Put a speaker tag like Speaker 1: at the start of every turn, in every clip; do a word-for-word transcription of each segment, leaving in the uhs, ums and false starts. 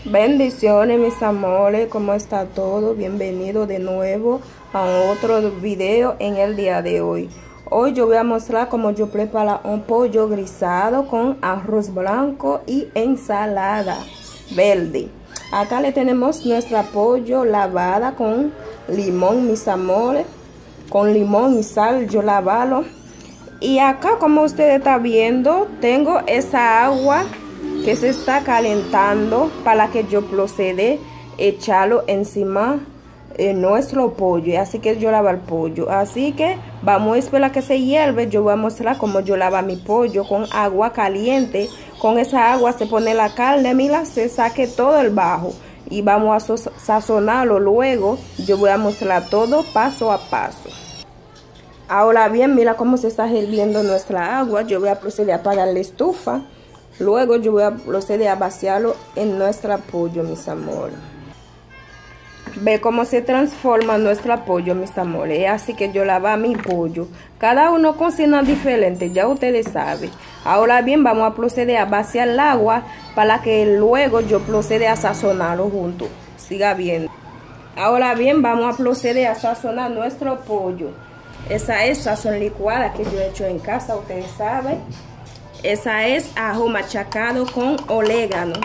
Speaker 1: Bendiciones, mis amores, ¿cómo está todo? Bienvenido de nuevo a otro video en el día de hoy. Hoy yo voy a mostrar cómo yo preparo un pollo grisado con arroz blanco y ensalada verde. Acá le tenemos nuestra pollo lavada con limón, mis amores, con limón y sal, yo lavalo. Y acá, como ustedes están viendo, tengo esa agua que se está calentando para que yo proceda a echarlo encima de nuestro pollo. Así que yo lavo el pollo. Así que vamos a esperar que se hierve. Yo voy a mostrar cómo yo lavo mi pollo con agua caliente. Con esa agua se pone la carne, mira, se saque todo el bajo. Y vamos a sazonarlo luego. Yo voy a mostrar todo paso a paso. Ahora bien, mira cómo se está hirviendo nuestra agua. Yo voy a proceder a apagar la estufa. Luego yo voy a proceder a vaciarlo en nuestro pollo, mis amores. Ve cómo se transforma nuestro pollo, mis amores. Así que yo lavo mi pollo. Cada uno cocina diferente, ya ustedes saben. Ahora bien, vamos a proceder a vaciar el agua para que luego yo proceda a sazonarlo junto. Siga viendo. Ahora bien, vamos a proceder a sazonar nuestro pollo. Esa es sazón licuada que yo he hecho en casa, ustedes saben. Esa es ajo machacado con orégano.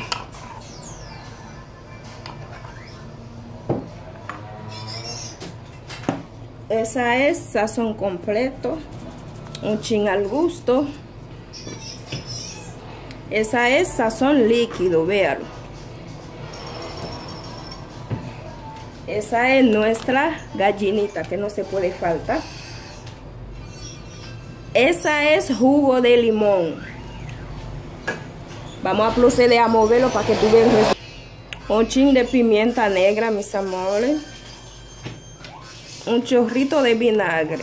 Speaker 1: Esa es sazón completo, un chin al gusto. Esa es sazón líquido, véanlo. Esa es nuestra gallinita que no se puede faltar. Esa es jugo de limón. Vamos a proceder a moverlo para que tú veas. Un chin de pimienta negra, mis amores. Un chorrito de vinagre.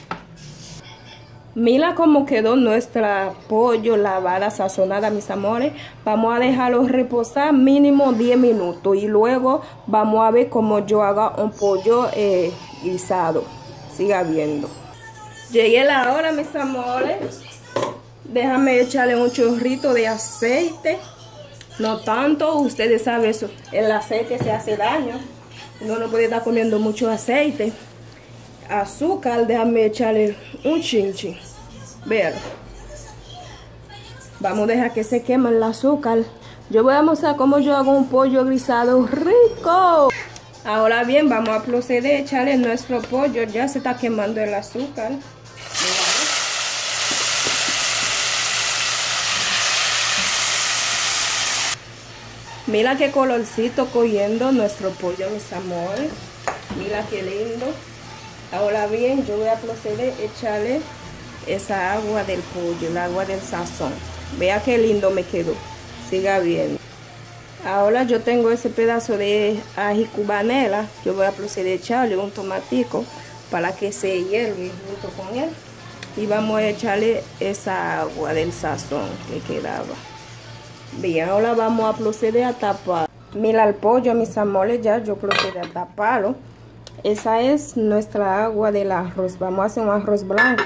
Speaker 1: Mira cómo quedó nuestra pollo lavada, sazonada, mis amores. Vamos a dejarlo reposar mínimo diez minutos. Y luego vamos a ver cómo yo hago un pollo eh, guisado. Siga viendo. Llegué la hora, mis amores. Déjame echarle un chorrito de aceite. No tanto, ustedes saben eso. El aceite se hace daño. Uno no puede estar comiendo mucho aceite. Azúcar, déjame echarle un chinchi. Vean. Vamos a dejar que se queme el azúcar. Yo voy a mostrar cómo yo hago un pollo grisado rico. Ahora bien, vamos a proceder a echarle nuestro pollo. Ya se está quemando el azúcar. Mira qué colorcito cogiendo nuestro pollo, mis amores. Mira qué lindo. Ahora bien, yo voy a proceder a echarle esa agua del pollo, el agua del sazón. Vea qué lindo me quedó. Siga viendo. Ahora yo tengo ese pedazo de ají cubanela. Yo voy a proceder a echarle un tomatico para que se hierve junto con él. Y vamos a echarle esa agua del sazón que quedaba. Bien, ahora vamos a proceder a tapar. Mira el pollo, mis amores, ya yo procedí a taparlo. Esa es nuestra agua del arroz. Vamos a hacer un arroz blanco.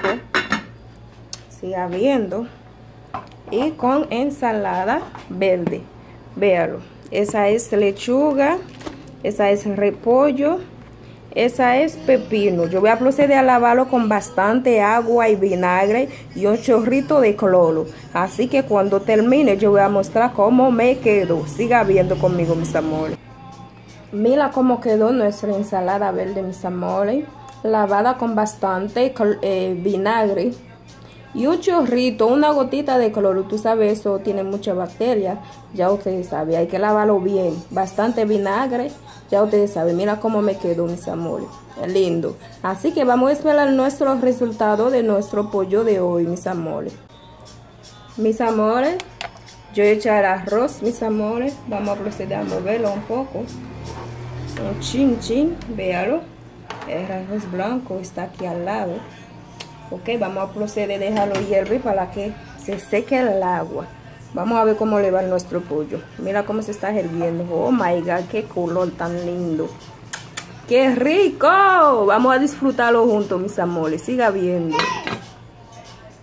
Speaker 1: Siga viendo. Y con ensalada verde. Véalo. Esa es lechuga. Esa es repollo. Esa es pepino. Yo voy a proceder a lavarlo con bastante agua y vinagre y un chorrito de cloro. Así que cuando termine yo voy a mostrar cómo me quedó. Siga viendo conmigo, mis amores. Mira cómo quedó nuestra ensalada verde, mis amores. Lavada con bastante eh, vinagre y un chorrito, una gotita de cloro. Tú sabes, eso tiene muchas bacterias. Ya ustedes saben, hay que lavarlo bien. Bastante vinagre. Ya ustedes saben, mira cómo me quedó, mis amores. Lindo. Así que vamos a esperar nuestro resultado de nuestro pollo de hoy, mis amores. Mis amores, yo he echado el arroz, mis amores. Vamos a proceder a moverlo un poco. Un chin chin, véalo. El arroz blanco está aquí al lado. Ok, vamos a proceder a dejarlo hierve para que se seque el agua. Vamos a ver cómo le va nuestro pollo. Mira cómo se está hirviendo. Oh my God, qué color tan lindo. ¡Qué rico! Vamos a disfrutarlo juntos, mis amores. Siga viendo.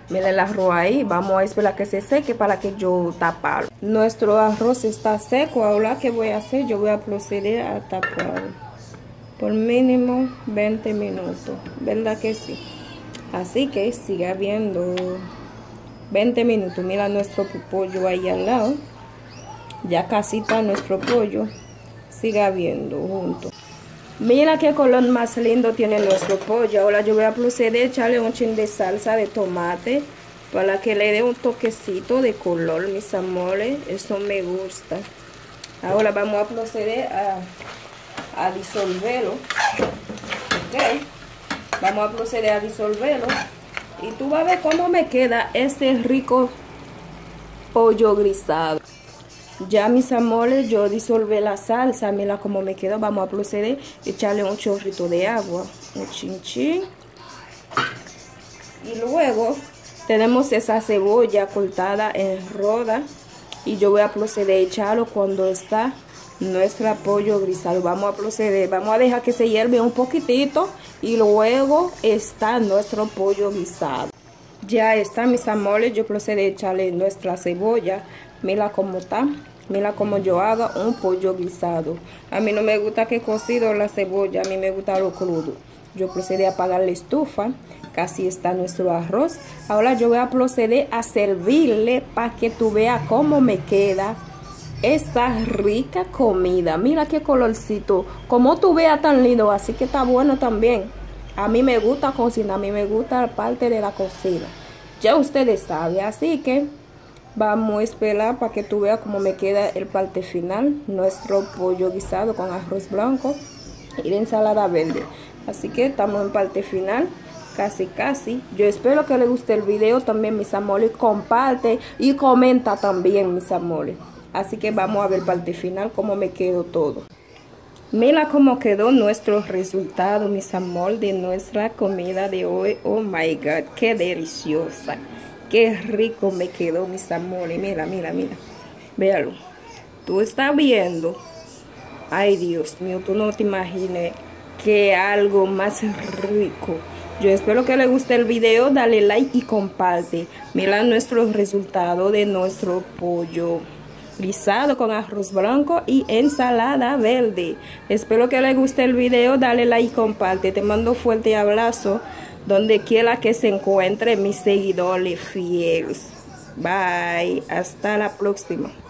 Speaker 1: Miren el arroz ahí. Vamos a esperar que se seque para que yo taparlo. Nuestro arroz está seco. Ahora, ¿qué voy a hacer? Yo voy a proceder a taparlo por mínimo veinte minutos. ¿Verdad que sí? Así que siga viendo. veinte minutos. Mira nuestro pollo ahí al lado. Ya casi está nuestro pollo. Siga viendo junto. Mira qué color más lindo tiene nuestro pollo. Ahora yo voy a proceder a echarle un chin de salsa de tomate para que le dé un toquecito de color, mis amores. Eso me gusta. Ahora vamos a proceder a, a disolverlo. Ok. Vamos a proceder a disolverlo. Y tú vas a ver cómo me queda este rico pollo grisado. Ya, mis amores, yo disolví la salsa. Mira cómo me quedó. Vamos a proceder a echarle un chorrito de agua. Un chin chin. Y luego tenemos esa cebolla cortada en roda. Y yo voy a proceder a echarlo cuando está nuestro pollo grisado. Vamos a proceder. Vamos a dejar que se hierve un poquitito. Y luego está nuestro pollo guisado. Ya está, mis amores. Yo procedo a echarle nuestra cebolla. Mira cómo está. Mira cómo yo hago un pollo guisado. A mí no me gusta que cocido la cebolla. A mí me gusta lo crudo. Yo procedí a apagar la estufa. Casi está nuestro arroz. Ahora yo voy a proceder a servirle para que tú veas cómo me queda esta rica comida. Mira qué colorcito. Como tú veas tan lindo. Así que está bueno también. A mí me gusta cocinar. A mí me gusta la parte de la cocina. Ya ustedes saben. Así que vamos a esperar para que tú veas cómo me queda el parte final. Nuestro pollo guisado con arroz blanco y de ensalada verde. Así que estamos en parte final. Casi casi. Yo espero que les guste el video también, mis amores. Comparte y comenta también, mis amores. Así que vamos a ver parte final cómo me quedó todo. Mira cómo quedó nuestro resultado, mis amores, de nuestra comida de hoy. Oh my God, qué deliciosa. Qué rico me quedó, mis amores. Mira, mira, mira. Véalo. Tú estás viendo. Ay, Dios mío, tú no te imagines que algo más rico. Yo espero que les guste el video. Dale like y comparte. Mira nuestro resultado de nuestro pollo guisado con arroz blanco y ensalada verde. Espero que les guste el video. Dale like y comparte. Te mando fuerte abrazo donde quiera que se encuentre mis seguidores fieles. Bye. Hasta la próxima.